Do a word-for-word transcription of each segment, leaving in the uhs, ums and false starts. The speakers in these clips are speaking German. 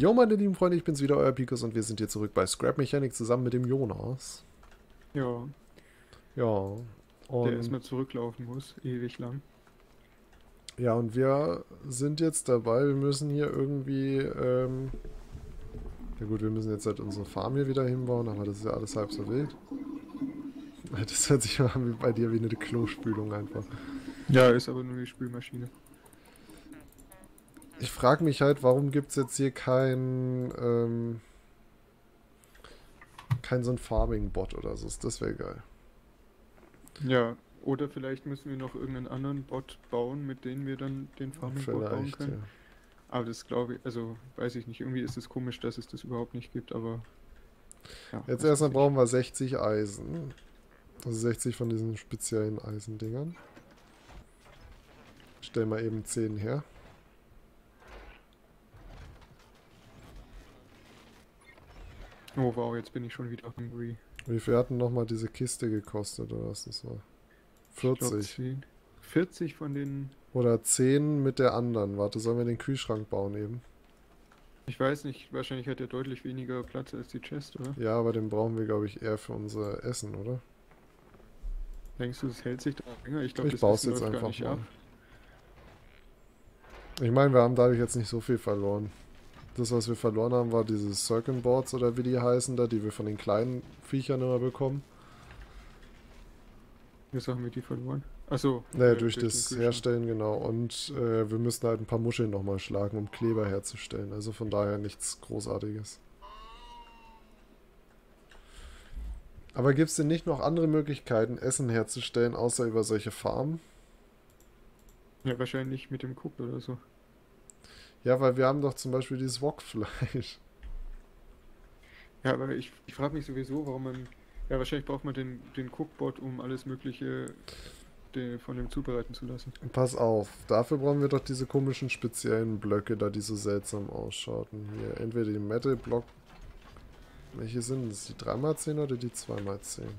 Jo, meine lieben Freunde, ich bin's wieder, euer Pikus, und wir sind hier zurück bei Scrap Mechanic zusammen mit dem Jonas. Ja, Ja, der und erstmal zurücklaufen muss, ewig lang. ja, und wir sind jetzt dabei, wir müssen hier irgendwie, ähm, ja gut, wir müssen jetzt halt unsere Farm hier wieder hinbauen, aber das ist ja alles halb so wild. Das hört sich mal an wie bei dir wie eine Klospülung einfach. Ja, ist aber nur die Spülmaschine. Ich frage mich halt, warum gibt's jetzt hier kein, ähm, kein so ein Farming-Bot oder so, das wäre geil. Ja, oder vielleicht müssen wir noch irgendeinen anderen Bot bauen, mit dem wir dann den Farming-Bot bauen Vielleicht, ja. können. Aber das glaube ich, also weiß ich nicht, irgendwie ist es komisch, dass es das überhaupt nicht gibt, aber ja, Jetzt was erstmal weiß ich. brauchen wir sechzig Eisen. Also sechzig von diesen speziellen Eisendingern. Stellen wir eben zehn her. Oh wow, jetzt bin ich schon wieder hungry. Wie viel hatten nochmal diese Kiste gekostet, oder was das war? Ich glaube vierzig. zehn. vierzig von den, Oder zehn mit der anderen. Warte, sollen wir den Kühlschrank bauen eben? ich weiß nicht, wahrscheinlich hat er deutlich weniger Platz als die Chest, oder? Ja, aber den brauchen wir, glaube ich, eher für unser Essen, oder? Denkst du, das hält sich da länger? Ich glaube, Ich das baue es Essen jetzt läuft gar einfach nicht mal. ab. Ich meine, wir haben dadurch jetzt nicht so viel verloren. Das, was wir verloren haben, war diese Circuit Boards oder wie die heißen da, die wir von den kleinen Viechern immer bekommen. Jetzt haben wir die verloren. Achso, Naja, äh, durch durch den das Kühlschrank. Herstellen, genau. Und äh, wir müssen halt ein paar Muscheln nochmal schlagen, um Kleber herzustellen. Also von daher nichts Großartiges. Aber gibt es denn nicht noch andere Möglichkeiten, Essen herzustellen, außer über solche Farmen? Ja, wahrscheinlich mit dem Cook oder so. Ja, weil wir haben doch zum Beispiel dieses Wokfleisch. Ja, aber ich, ich frage mich sowieso, warum man. Ja, wahrscheinlich braucht man den, den Cookbot, um alles Mögliche de, von dem zubereiten zu lassen. Pass auf, dafür brauchen wir doch diese komischen speziellen Blöcke da, die so seltsam ausschauten. Hier, entweder die Metal-Block. Welche sind es? Die drei mal zehn oder die zwei mal zehn?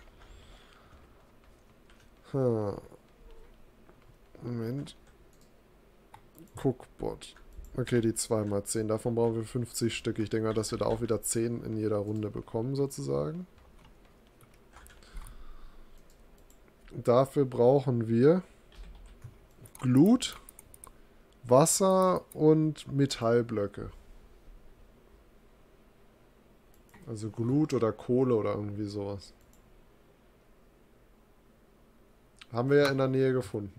Hm. Moment. Cookbot. Okay, die zwei mal zehn. Davon brauchen wir fünfzig Stück. Ich denke mal, dass wir da auch wieder zehn in jeder Runde bekommen, sozusagen. Dafür brauchen wir Glut, Wasser und Metallblöcke. Also Glut oder Kohle oder irgendwie sowas. Haben wir ja in der Nähe gefunden.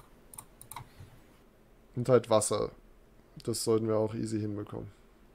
Und halt Wasser. Das sollten wir auch easy hinbekommen.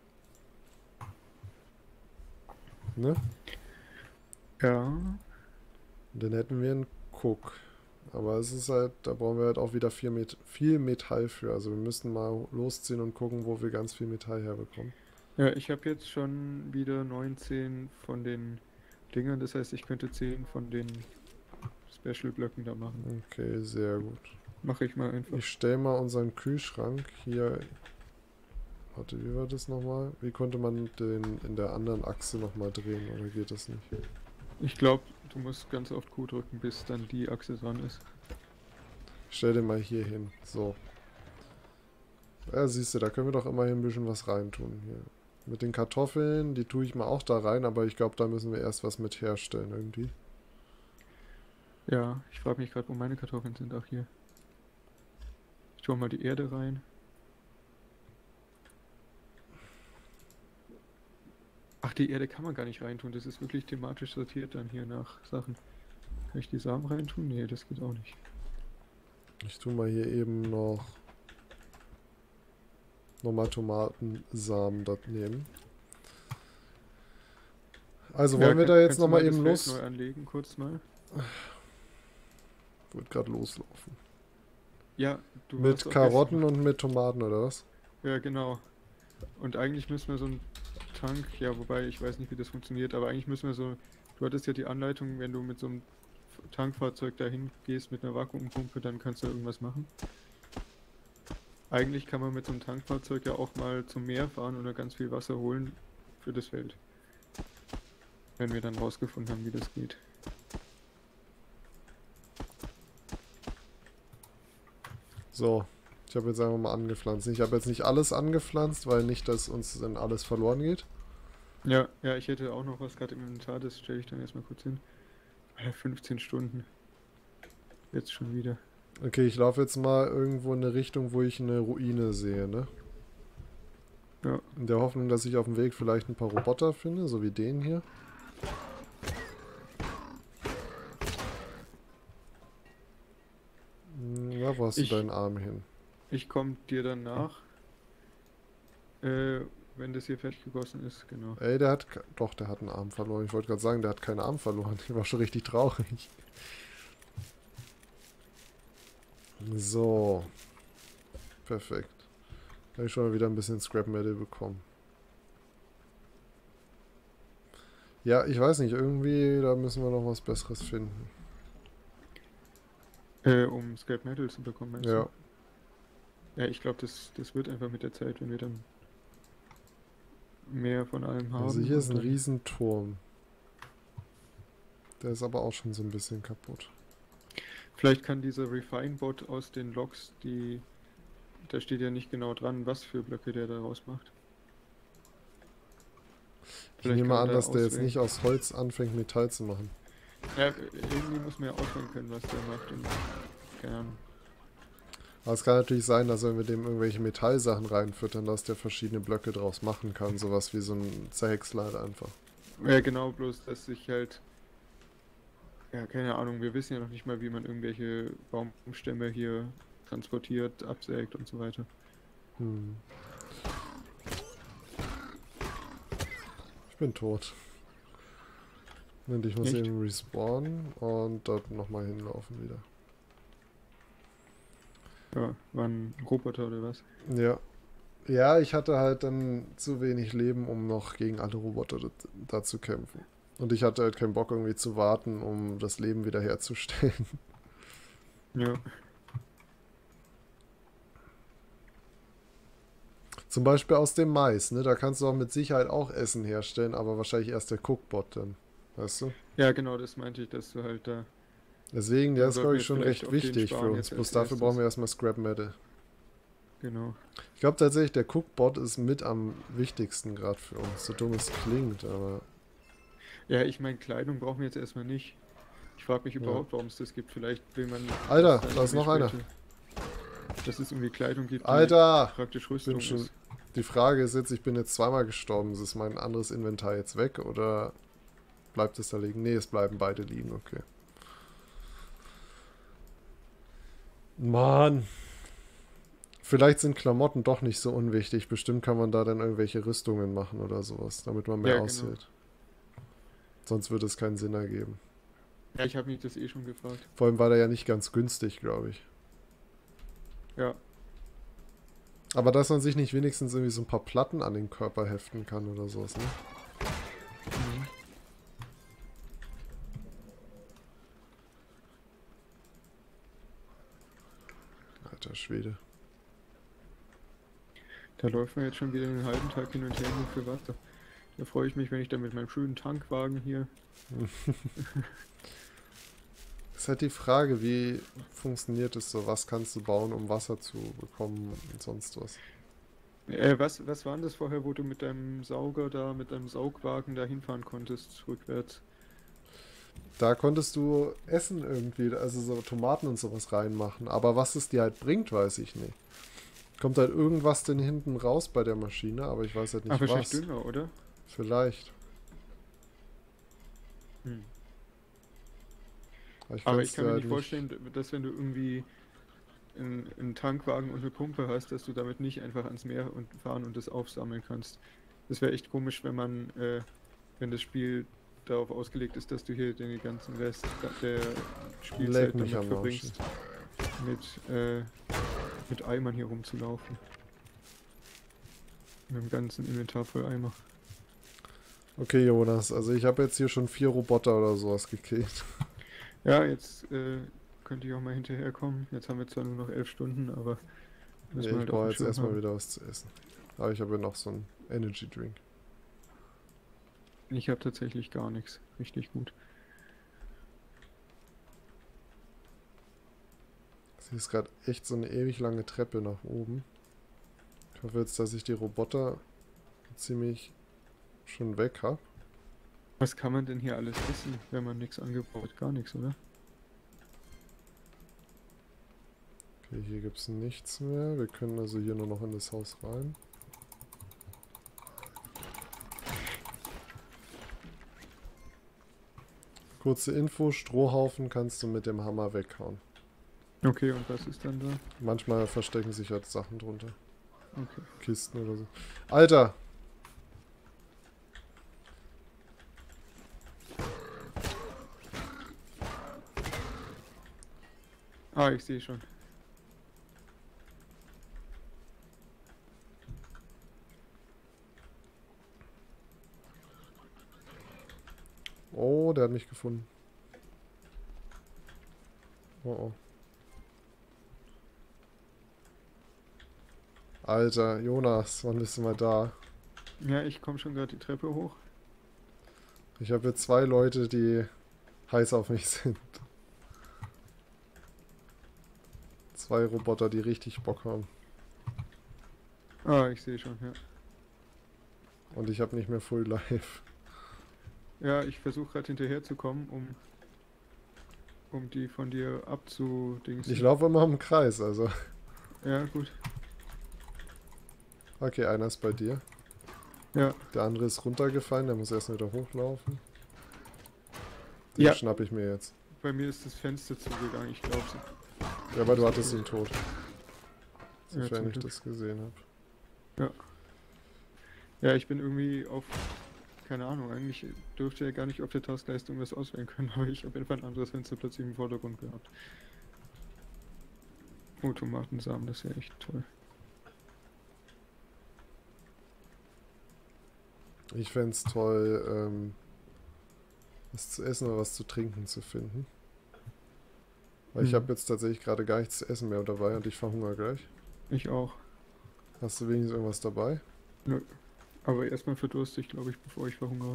Ne? Ja. Und dann hätten wir einen Cook. Aber es ist halt, da brauchen wir halt auch wieder viel, Met viel Metall für. Also wir müssten mal losziehen und gucken, wo wir ganz viel Metall herbekommen. Ja, ich habe jetzt schon wieder neunzehn von den Dingern, das heißt, ich könnte zehn von den Special-Blöcken da machen. Okay, sehr gut. Mache ich mal einfach. Ich stelle mal unseren Kühlschrank hier. Warte, wie war das nochmal? Wie konnte man den in der anderen Achse nochmal drehen, oder geht das nicht? Ich glaube, du musst ganz oft Q drücken, bis dann die Achse dran ist. Stell den mal hier hin. So. Ja, siehst du, da können wir doch immerhin ein bisschen was reintun hier. Mit den Kartoffeln, die tue ich mal auch da rein, aber ich glaube, da müssen wir erst was mit herstellen irgendwie. Ja, ich frage mich gerade, wo meine Kartoffeln sind. Ach, hier. Ich tue mal die Erde rein. Ach, die Erde kann man gar nicht reintun. Das ist wirklich thematisch sortiert dann hier nach Sachen. Kann ich die Samen reintun? Nee, das geht auch nicht. Ich tue mal hier eben noch nochmal Tomatensamen dort nehmen. Also wollen Ja, wir kann, da jetzt kannst du nochmal mal eben das Feld los? neu anlegen, kurz mal? Wird gerade loslaufen. Ja, du Mit warst auch Karotten gestern. und mit Tomaten oder was? Ja, genau. Und eigentlich müssen wir so einen Tank, ja, wobei ich weiß nicht, wie das funktioniert, aber eigentlich müssen wir so, du hattest ja die Anleitung, wenn du mit so einem Tankfahrzeug dahin gehst mit einer Vakuumpumpe, dann kannst du irgendwas machen. Eigentlich kann man mit so einem Tankfahrzeug ja auch mal zum Meer fahren und da ganz viel Wasser holen für das Feld. Wenn wir dann rausgefunden haben, wie das geht. So, Ich habe jetzt einfach mal angepflanzt. Ich habe jetzt nicht alles angepflanzt, weil nicht, dass uns dann alles verloren geht. Ja, ja, ich hätte auch noch was gerade im Inventar, das stelle ich dann erstmal kurz hin. Alter, fünfzehn Stunden. Jetzt schon wieder. Okay, ich laufe jetzt mal irgendwo in eine Richtung, wo ich eine Ruine sehe, ne? Ja. In der Hoffnung, dass ich auf dem Weg vielleicht ein paar Roboter finde, so wie den hier. Hm, ja, wo hast Ich- du deinen Arm hin? Ich komme dir dann nach. Äh, wenn das hier fertig gegossen ist, genau. Ey, der hat... ke- Doch, der hat einen Arm verloren. Ich wollte gerade sagen, der hat keinen Arm verloren. Ich war schon richtig traurig. So. Perfekt. Habe ich schon mal wieder ein bisschen Scrap Metal bekommen. Ja, ich weiß nicht. Irgendwie, da müssen wir noch was Besseres finden. Äh, um Scrap Metal zu bekommen, meinst Ja. du? Ja, ich glaube, das, das wird einfach mit der Zeit, wenn wir dann mehr von allem haben. Also hier ist ein und dann- Riesenturm. Der ist aber auch schon so ein bisschen kaputt. Vielleicht kann dieser Refine-Bot aus den Logs, die... Da steht ja nicht genau dran, was für Blöcke der daraus macht. Ich Vielleicht nehme kann man an, da dass der jetzt auswählen. nicht aus Holz anfängt, Metall zu machen. Ja, irgendwie muss man ja auswählen können, was der macht. Und, keine Ahnung. Aber es kann natürlich sein, dass wenn wir dem irgendwelche Metallsachen reinfüttern, dass der verschiedene Blöcke draus machen kann. Sowas wie so ein Zerhäcksler halt einfach. Ja, genau, bloß, dass sich halt... Ja, keine Ahnung, wir wissen ja noch nicht mal, wie man irgendwelche Baumstämme hier transportiert, absägt und so weiter. Hm. Ich bin tot. Und ich muss Echt? eben respawnen und dort nochmal hinlaufen wieder. Ja, war ein Roboter oder was? Ja. Ja, ich hatte halt dann zu wenig Leben, um noch gegen alle Roboter da, da zu kämpfen. Und ich hatte halt keinen Bock irgendwie zu warten, um das Leben wiederherzustellen. Ja. Zum Beispiel aus dem Mais, ne? Da kannst du auch mit Sicherheit auch Essen herstellen, aber wahrscheinlich erst der Cookbot dann. Weißt du? Ja, genau, das meinte ich, dass du halt da... Deswegen, der Dann ist, sollten glaube wir ich, schon vielleicht recht auf den wichtig für sparen uns. jetzt Bloß als dafür erstes. brauchen wir erstmal Scrap Metal. Genau. Ich glaube tatsächlich, der Cookbot ist mit am wichtigsten gerade für uns. So dumm es klingt, aber... Ja, ich meine, Kleidung brauchen wir jetzt erstmal nicht. Ich frage mich Ja. überhaupt, warum es das gibt. Vielleicht will man... Alter, dass dann da ist noch irgendwie einer. später- Dass es irgendwie Kleidung gibt, die Alter! praktisch Ich Rüstung bin schon... ist. Die Frage ist jetzt, ich bin jetzt zweimal gestorben. Ist mein anderes Inventar jetzt weg oder bleibt es da liegen? Nee, es bleiben beide liegen, okay. Mann. Vielleicht sind Klamotten doch nicht so unwichtig. Bestimmt kann man da dann irgendwelche Rüstungen machen oder sowas, damit man mehr Ja, genau. aushält. Sonst würde es keinen Sinn ergeben. Ja, ich habe mich das eh schon gefragt. Vor allem war der ja nicht ganz günstig, glaube ich. Ja, Aber dass man sich nicht wenigstens irgendwie so ein paar Platten an den Körper heften kann oder sowas, ne? mhm. Alter Schwede. Da läuft man jetzt schon wieder einen halben Tag hin und her nur für Wasser. Da freue ich mich, wenn ich dann mit meinem schönen Tankwagen hier... Ist halt die Frage, wie funktioniert es so? Was kannst du bauen, um Wasser zu bekommen und sonst was? Äh, was, was war denn das vorher, wo du mit deinem Sauger da, mit deinem Saugwagen da hinfahren konntest, rückwärts? Da konntest du Essen irgendwie, also so Tomaten und sowas reinmachen. Aber was es dir halt bringt, weiß ich nicht. Kommt halt irgendwas denn hinten raus bei der Maschine, aber ich weiß halt nicht Ach, wahrscheinlich was. Dünger, oder? Vielleicht. Hm. Aber ich, Aber kann's ich kann dir mir halt nicht vorstellen, dass wenn du irgendwie einen, einen Tankwagen und eine Pumpe hast, dass du damit nicht einfach ans Meer und fahren und das aufsammeln kannst. Das wäre echt komisch, wenn man, äh, wenn das Spiel darauf ausgelegt ist, dass du hier den ganzen Rest der Leck Spielzeit mich damit am verbringst, mit, äh, mit Eimern hier rumzulaufen. Mit dem ganzen Inventar voll Eimer. Okay, Jonas, also ich habe jetzt hier schon vier Roboter oder sowas gekillt. Ja, jetzt äh, könnte ich auch mal hinterherkommen. Jetzt haben wir zwar nur noch elf Stunden, aber müssen Nee, wir ich halt auch brauche einen jetzt Schirm erstmal haben. wieder was zu essen. Aber ich habe ja noch so einen Energy Drink. Ich habe tatsächlich gar nichts. Richtig gut. Hier ist gerade echt so eine ewig lange Treppe nach oben. Ich hoffe jetzt, dass ich die Roboter ziemlich schon weg habe. Was kann man denn hier alles essen, wenn man nichts angebaut? Gar nichts, oder? Okay, hier gibt es nichts mehr. Wir können also hier nur noch in das Haus rein. Kurze Info, Strohhaufen kannst du mit dem Hammer weghauen. Okay, und was ist dann da? Manchmal verstecken sich halt Sachen drunter. Okay. Kisten oder so. Alter! Ah, ich sehe schon. Oh, der hat mich gefunden. Oh oh. Alter, Jonas, wann bist du mal da? Ja, ich komme schon gerade die Treppe hoch. Ich habe hier zwei Leute, die heiß auf mich sind. Zwei Roboter, die richtig Bock haben. Ah, ich sehe schon, ja. Und ich habe nicht mehr Full Life. Ja, ich versuche gerade hinterher zu kommen, um, um die von dir abzudingsen. Ich laufe immer im Kreis, also. Ja, gut. Okay, einer ist bei dir. Ja. Der andere ist runtergefallen, der muss erst wieder hochlaufen. Den Ja. schnapp ich mir jetzt. Bei mir ist das Fenster zugegangen, ich glaube. Ja, aber du hattest ihn tot. Ja, Sofern zum ich Glück. das gesehen habe. Ja. Ja, ich bin irgendwie auf... Keine Ahnung, eigentlich dürfte er gar nicht auf der Taskleistung was auswählen können, aber ich habe einfach ein anderes Fenster plötzlich im Vordergrund gehabt. Oh, Tomatensamen, das ist ja echt toll. Ich fände es toll, ähm, was zu essen oder was zu trinken zu finden. Weil ich Hm. habe jetzt tatsächlich gerade gar nichts zu essen mehr dabei und ich verhungere gleich. Ich auch. Hast du wenigstens irgendwas dabei? Nö. Aber erstmal verdurste ich, glaube ich, bevor ich verhungere.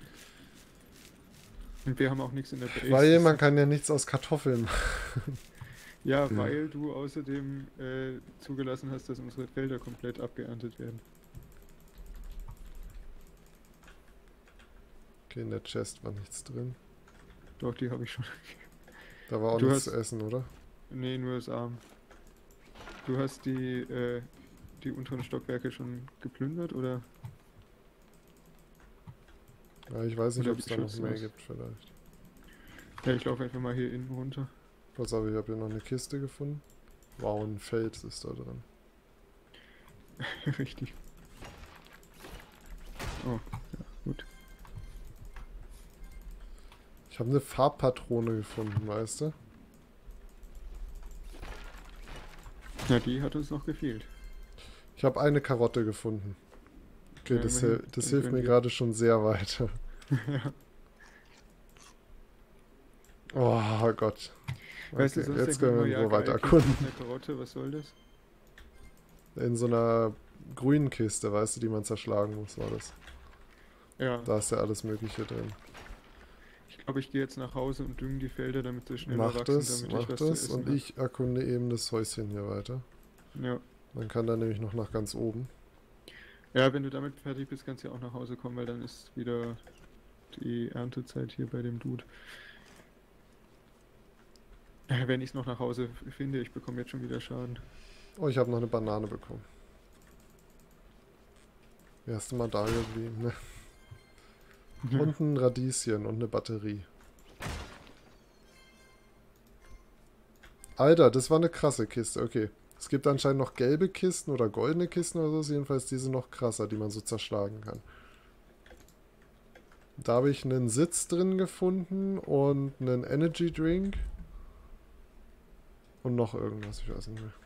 Und wir haben auch nichts in der Base. Weil das- man kann ja nichts aus Kartoffeln machen. Ja, weil du außerdem äh, zugelassen hast, dass unsere Felder komplett abgeerntet werden. Okay, in der Chest war nichts drin. Doch, die habe ich schon. Da war auch Du nichts hast- zu essen, oder? Nee, nur das Arm. Du hast die, äh, die unteren Stockwerke schon geplündert, oder? Ja, ich weiß nicht, Oder ob es die da noch Schützen mehr aus- gibt vielleicht. Ja, ich laufe einfach mal hier innen runter. Pass auf, ich habe hier noch eine Kiste gefunden. Wow, ein Fels ist da drin. Richtig. Oh, ja, gut. Ich habe eine Farbpatrone gefunden, weißt du? Ja, die hat uns noch gefehlt. Ich habe eine Karotte gefunden. Okay, Ja, das, immerhin. hil- das Dann hilft können mir wir- gerade schon sehr weiter. Ja. Oh Gott. Weißt du, Okay, sonst jetzt denkt können man wir immer, irgendwo ja, weiter geil, erkunden. Eine Karotte, was soll das? In so einer grünen Kiste, weißt du, die man zerschlagen muss, war das. Ja, Da ist ja alles Mögliche drin. ich glaube, ich gehe jetzt nach Hause und dünge die Felder, damit sie schneller Mach wachsen, das, damit mach ich was zu das essen und hab. ich erkunde eben das Häuschen hier weiter. Ja. Man kann da nämlich noch nach ganz oben. Ja, wenn du damit fertig bist, kannst du ja auch nach Hause kommen, weil dann ist wieder die Erntezeit hier bei dem Dude. Äh, Wenn ich es noch nach Hause f- finde, ich bekomme jetzt schon wieder Schaden. Oh, ich habe noch eine Banane bekommen. Wie hast du mal da geblieben, ne? Und ein Radieschen und eine Batterie. Alter, das war eine krasse Kiste. Okay. Es gibt anscheinend noch gelbe Kisten oder goldene Kisten oder so. Jedenfalls diese noch krasser, die man so zerschlagen kann. Da habe ich einen Sitz drin gefunden und einen Energy Drink. Und noch irgendwas, ich weiß nicht mehr.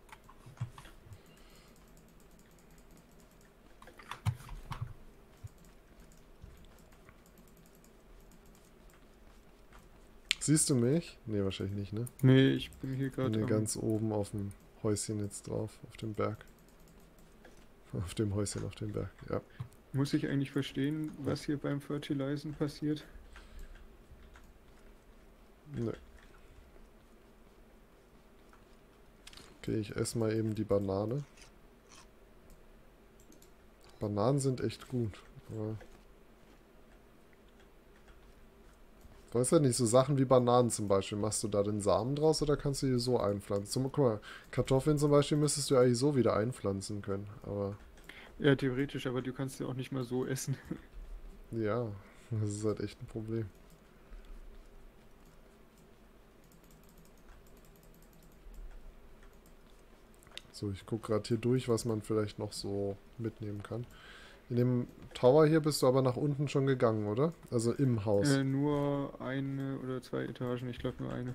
Siehst du mich? Nee, wahrscheinlich nicht, ne? Nee, ich bin hier Ich gerade bin hier am... ganz oben auf dem Häuschen jetzt drauf, auf dem Berg. Auf dem Häuschen, auf dem Berg, ja. Muss ich eigentlich verstehen, was hier beim Fertilizen passiert? Nö. Okay, ich esse mal eben die Banane. Bananen sind echt gut. Aber ich weiß ja nicht, so Sachen wie Bananen zum Beispiel. Machst du da den Samen draus oder kannst du die so einpflanzen? Zum, guck mal, Kartoffeln zum Beispiel müsstest du eigentlich so wieder einpflanzen können. Aber Ja, theoretisch, aber du kannst ja auch nicht mal so essen. ja, das ist halt echt ein Problem. So, ich gucke gerade hier durch, was man vielleicht noch so mitnehmen kann. In dem Tower hier bist du aber nach unten schon gegangen, oder? Also im Haus. Äh, nur eine oder zwei Etagen, ich glaube nur eine.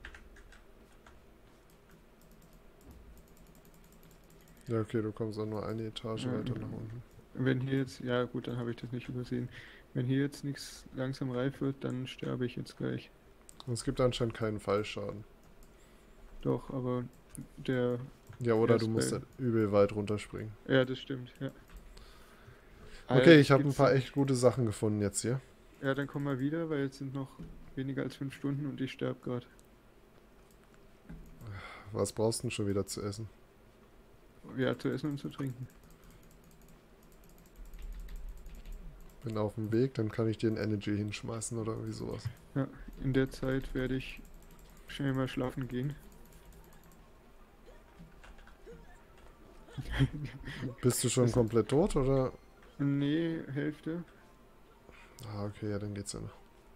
Ja, okay, du kommst auch nur eine Etage Ja, weiter nach unten. wenn hier jetzt, ja gut, dann habe ich das nicht übersehen. Wenn hier jetzt nichts langsam reif wird, dann sterbe ich jetzt gleich. Und es gibt anscheinend keinen Fallschaden. Doch, aber der... Ja, oder Ja, du musst Spell. halt übel weit runterspringen. Ja, das stimmt, ja. Okay, ich Äh, habe ein gibt's- paar echt gute Sachen gefunden jetzt hier. Ja, dann komm mal wieder, weil jetzt sind noch weniger als fünf Stunden und ich sterbe gerade. Was brauchst du denn schon wieder zu essen? Ja, zu essen und zu trinken. Bin auf dem Weg, dann kann ich dir ein Energy hinschmeißen oder irgendwie sowas. Ja, in der Zeit werde ich schnell mal schlafen gehen. Bist du schon Das- komplett tot oder? Nee, Hälfte. Ah, okay, ja, dann geht's ja noch.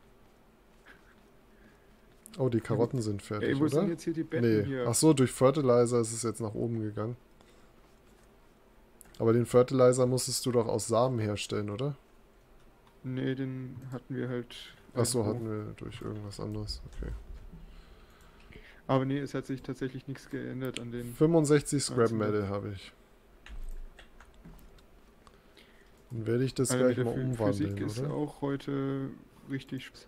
Oh, die Karotten sind fertig, Ey, wo oder? sind jetzt hier die Betten Nee. hier? Ach so, durch Fertilizer ist es jetzt nach oben gegangen. Aber den Fertilizer musstest du doch aus Samen herstellen, oder? Nee, den hatten wir halt. Ach so, irgendwo. hatten wir durch irgendwas anderes. Okay. Aber nee, es hat sich tatsächlich nichts geändert an den. fünfundsechzig Scrap Einzelne. Metal habe ich. Dann werde ich das Also gleich mit mal der Phy- umwandeln, Physik ist oder? auch heute richtig. sch-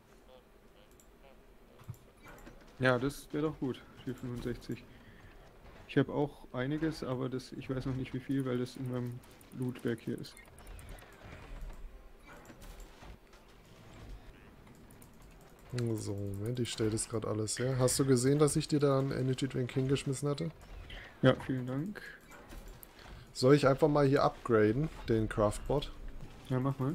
Ja, das wäre doch gut für fünfundsechzig. Ich habe auch einiges, aber das, ich weiß noch nicht wie viel, weil das in meinem Lootwerk hier ist. So, Moment, ich stelle das gerade alles her. Hast du gesehen, dass ich dir da einen Energy Drink hingeschmissen hatte? Ja, vielen Dank. Soll ich einfach mal hier upgraden, den Craftbot? Ja, mach mal.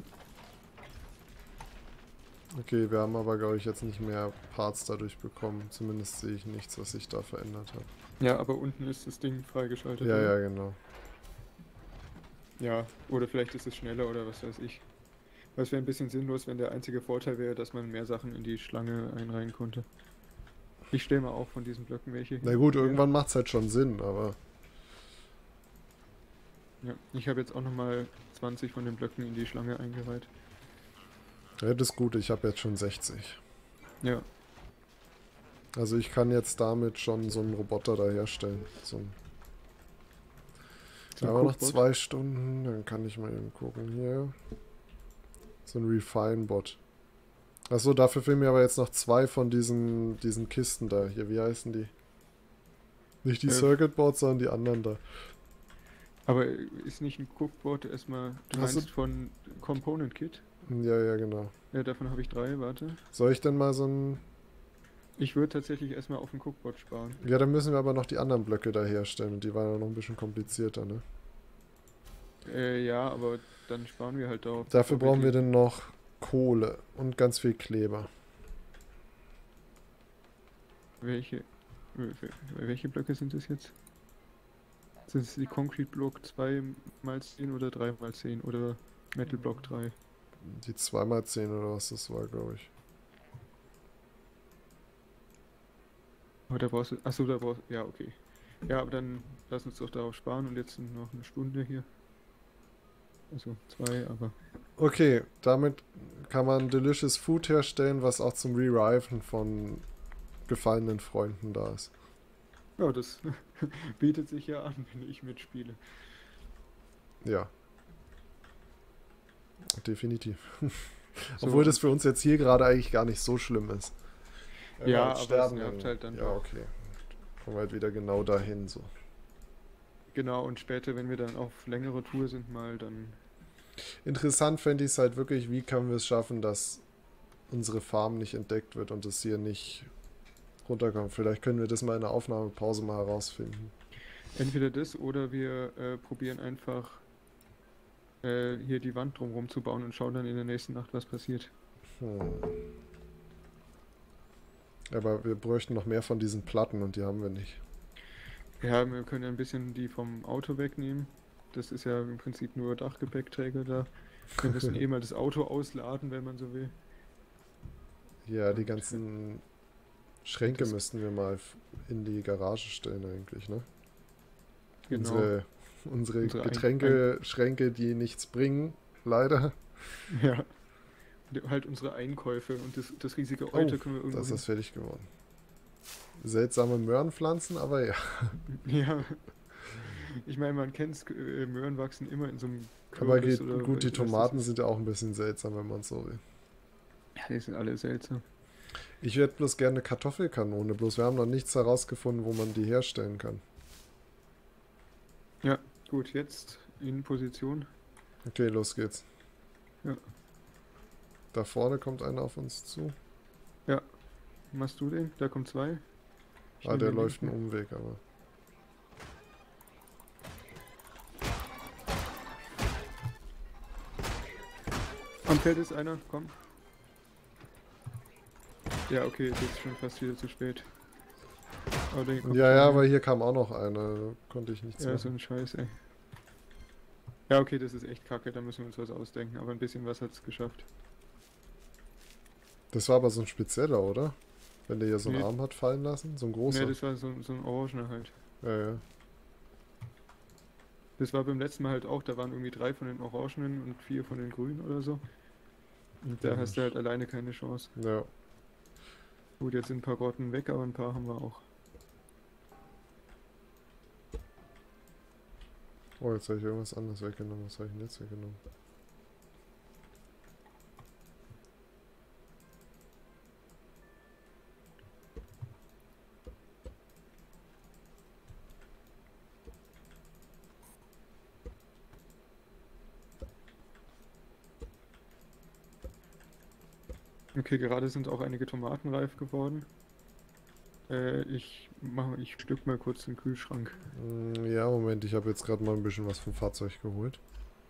Okay, wir haben aber, glaube ich, jetzt nicht mehr Parts dadurch bekommen. Zumindest sehe ich nichts, was sich da verändert hat. Ja, aber unten ist das Ding freigeschaltet. Ja, oder? ja, genau. Ja, oder vielleicht ist es schneller oder was weiß ich. Aber es wäre ein bisschen sinnlos, wenn der einzige Vorteil wäre, dass man mehr Sachen in die Schlange einreihen konnte. Ich stelle mal auch von diesen Blöcken welche hin. Na gut, Ja. irgendwann macht es halt schon Sinn, aber Ja, ich habe jetzt auch nochmal zwanzig von den Blöcken in die Schlange eingereiht. ja, das ist gut, ich habe jetzt schon sechzig. Ja, Also ich kann jetzt damit schon so einen Roboter da herstellen. So ein so ja, ein aber noch Cookbot. zwei Stunden, dann kann ich mal eben gucken hier. So ein Refine-Bot. Achso, dafür fehlen mir aber jetzt noch zwei von diesen, diesen Kisten da. Hier, wie heißen die? Nicht die Äh, Circuit-Boards, sondern die anderen da. Aber ist nicht ein Cookbot erstmal, du Hast du- meinst von Component Kit? Ja, ja, genau. Ja, davon habe ich drei, warte. Soll ich denn mal so ein... Ich würde tatsächlich erstmal auf den Cookbot sparen. Ja, dann müssen wir aber noch die anderen Blöcke da herstellen. Und die waren ja noch ein bisschen komplizierter, ne? Äh, ja, aber dann sparen wir halt darauf. Dafür bevor brauchen wir die- dann noch Kohle und ganz viel Kleber. Welche, wel- welche Blöcke sind das jetzt? Sind es die Concrete Block zwei mal zehn oder drei mal zehn oder Metal Block drei? Die zwei mal zehn oder was das war, glaube ich. Aber da brauchst du. Achso, da brauchst ja, okay. Ja, aber dann lass uns doch darauf sparen und jetzt sind noch eine Stunde hier. Also zwei, aber. Okay, damit kann man Delicious Food herstellen, was auch zum Reviven von gefallenen Freunden da ist. Ja, das bietet sich ja an, wenn ich mitspiele. Ja. Definitiv. So, Obwohl das für uns jetzt hier gerade eigentlich gar nicht so schlimm ist. Wenn wir Ja, halt aber sterben, es nervt dann- halt dann Ja, doch. okay. Kommen wir halt wieder genau dahin so. Genau, und später, wenn wir dann auf längere Tour sind, mal dann. Interessant fände ich es halt wirklich, wie können wir es schaffen, dass unsere Farm nicht entdeckt wird und es hier nicht runterkommen. Vielleicht können wir das mal in der Aufnahmepause mal herausfinden. Entweder das oder wir äh, probieren einfach äh, hier die Wand drumherum zu bauen und schauen dann in der nächsten Nacht, was passiert. Hm. Aber wir bräuchten noch mehr von diesen Platten und die haben wir nicht. Ja, wir können ja ein bisschen die vom Auto wegnehmen. Das ist ja im Prinzip nur Dachgepäckträger da. Wir müssen eh mal das Auto ausladen, wenn man so will. Ja, die Und, ganzen Schränke das- müssten wir mal f- in die Garage stellen eigentlich, ne? Genau. Unsere, unsere Unsere Ein- Getränkeschränke, die nichts bringen, leider. Ja. Und halt unsere Einkäufe und das, das riesige Oh, Euter können wir da irgendwo ist hin. das fertig geworden. Seltsame Möhrenpflanzen, aber ja. Ja. Ich meine, man kennt äh, Möhren wachsen immer in so einem Aber Kürbis geht, oder gut, die was das Tomaten ist. sind ja auch ein bisschen seltsam, wenn man es so will. Ja, die sind alle seltsam. Ich hätte bloß gerne eine Kartoffelkanone, bloß wir haben noch nichts herausgefunden, wo man die herstellen kann. Ja, gut, jetzt in Position. Okay, los geht's. Ja. Da vorne kommt einer auf uns zu. Machst du den? Da kommen zwei. Ich Ah, nehm der den läuft einen linken. Umweg, aber. Am Feld ist einer, komm. Ja, okay, ist jetzt schon fast wieder zu spät. Aber den kommt Ja, schon ja, hin. aber hier kam auch noch einer. Da konnte ich nichts Ja, so machen. ein Scheiß, ey. Ja, okay, das ist echt kacke, da müssen wir uns was ausdenken. Aber ein bisschen was hat's geschafft. Das war aber so ein spezieller, oder? Wenn der hier so einen Nee. Arm hat fallen lassen. So ein großer. Ne, das war so, so ein Orangener halt. Ja, ja. Das war beim letzten Mal halt auch, da waren irgendwie drei von den Orangenen und vier von den Grünen oder so. Und da Ja, hast du halt alleine keine Chance. Ja. Gut, jetzt sind ein paar Grotten weg, aber ein paar haben wir auch. Oh, jetzt habe ich irgendwas anderes weggenommen. Was habe ich denn jetzt weggenommen? Okay, gerade sind auch einige Tomaten reif geworden. Äh, ich mache, ich stück mal kurz den Kühlschrank. Mm, Ja, Moment, ich habe jetzt gerade mal ein bisschen was vom Fahrzeug geholt.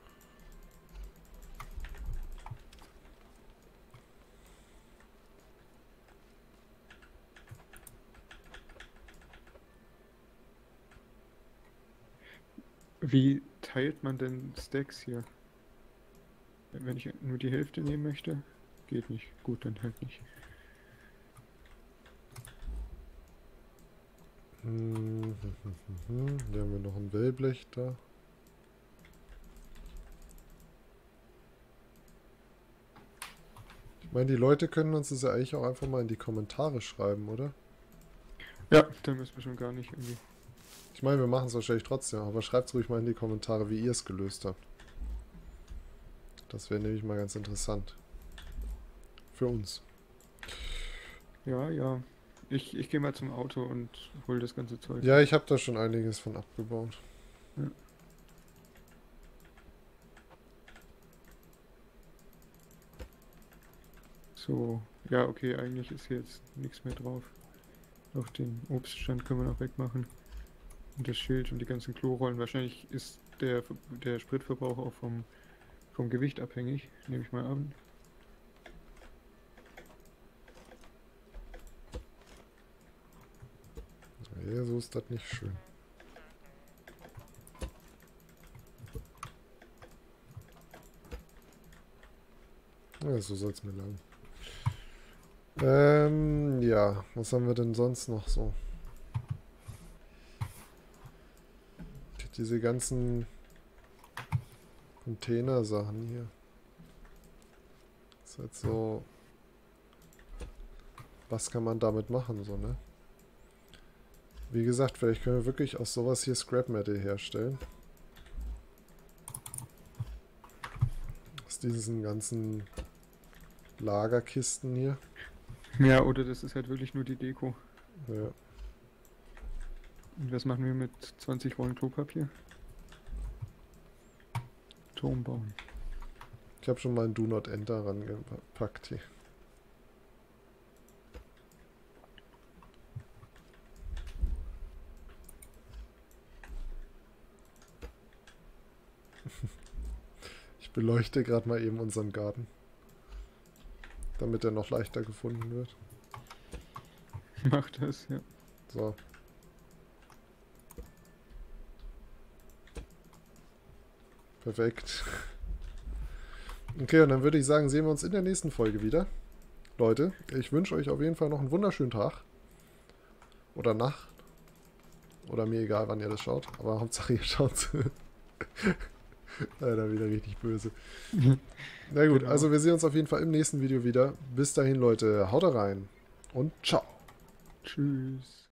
Wie teilt man denn Stacks hier? Wenn ich nur die Hälfte nehmen möchte? Geht nicht. Gut, dann halt nicht. Mhm, Hier haben wir noch ein Wellblech da. Ich meine, die Leute können uns das ja eigentlich auch einfach mal in die Kommentare schreiben, oder? Ja, da müssen wir schon gar nicht irgendwie. Ich meine, wir machen es wahrscheinlich trotzdem, aber schreibt es ruhig mal in die Kommentare, wie ihr es gelöst habt. Das wäre nämlich mal ganz interessant. Für uns. Ja, ja. Ich, ich gehe mal zum Auto und hol das ganze Zeug. Ja, ich habe da schon einiges von abgebaut. Ja. So, ja, okay, eigentlich ist hier jetzt nichts mehr drauf. Doch den Obststand können wir noch wegmachen. Und das Schild und die ganzen Klorollen. Wahrscheinlich ist der, der Spritverbrauch auch vom, vom Gewicht abhängig, nehme ich mal an. Ja, so ist das nicht schön. Ja, so soll es mir lang. Ähm, ja, was haben wir denn sonst noch so? Diese ganzen Container-Sachen hier. Ist halt so. Was kann man damit machen, so, ne? Wie gesagt, vielleicht können wir wirklich aus sowas hier Scrap Metal herstellen. Aus diesen ganzen Lagerkisten hier. Ja, oder das ist halt wirklich nur die Deko. Ja. Und was machen wir mit zwanzig Rollen Klopapier? Turm bauen. Ich habe schon mal ein Do Not Enter rangepackt hier. beleuchte gerade mal eben unseren Garten. Damit er noch leichter gefunden wird. Mach das, ja. So. Perfekt. Okay, und dann würde ich sagen, sehen wir uns in der nächsten Folge wieder. Leute, ich wünsche euch auf jeden Fall noch einen wunderschönen Tag. Oder Nacht. Oder mir egal, wann ihr das schaut. Aber Hauptsache ihr schaut. Leider wieder richtig böse. Na gut, Genau. also wir sehen uns auf jeden Fall im nächsten Video wieder. Bis dahin, Leute, haut rein und ciao. Tschüss.